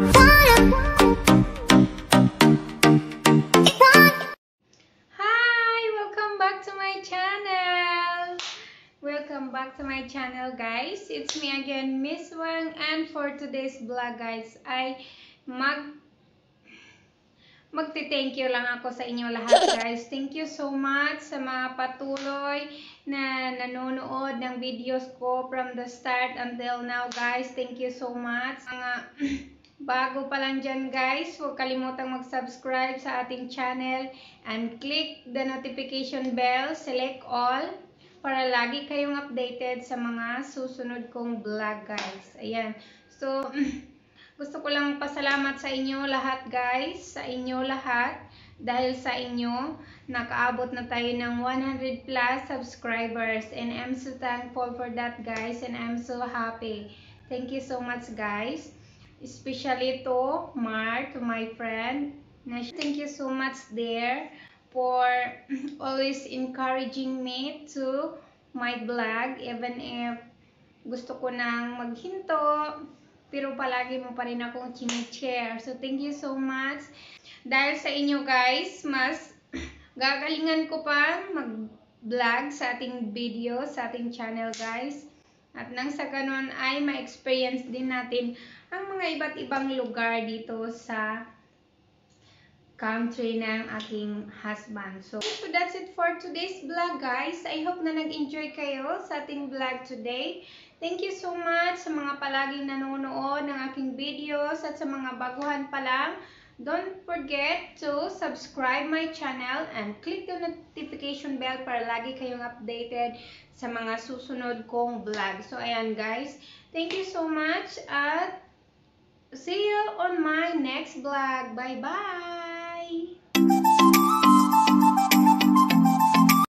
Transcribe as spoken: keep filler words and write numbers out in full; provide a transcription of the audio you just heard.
Welcome back to my channel. Welcome back to my channel, guys. It's me again, Miss Wang, and for today's vlog, guys, ay mag magti-thank you lang ako sa inyo lahat, guys. Thank you so much sa mga patuloy na nanonood ng videos ko from the start until now, guys. Thank you so much. Mga bago pa lang dyan, guys, huwag kalimutang mag-subscribe sa ating channel and click the notification bell, select all, para lagi kayong updated sa mga susunod kong vlog, guys. Ayan. So, gusto ko lang pasalamat sa inyo lahat, guys, sa inyo lahat. Dahil sa inyo, nakaabot na tayo ng one hundred plus subscribers. And I'm so thankful for that, guys. And I'm so happy. Thank you so much, guys. Especially to Mar, to my friend. Thank you so much there for always encouraging me to my vlog. Even if gusto ko nang maghinto, pero palagi mo pa rin akong chine-share. So, thank you so much. Dahil sa inyo, guys, mas gagalingan ko pa mag-vlog sa ating video, sa ating channel, guys. At nang sa ganun ay ma-experience din natin ang mga iba't ibang lugar dito sa country ng aking husband. So, so that's it for today's vlog, guys. I hope na nag-enjoy kayo sa ating vlog today. Thank you so much sa mga palaging nanonood ng aking videos at sa mga baguhan pa lang. Don't forget to subscribe my channel and click the notification bell para lagi kayong updated sa mga susunod kong vlog. So, ayan, guys. Thank you so much at see you on my next vlog. Bye-bye!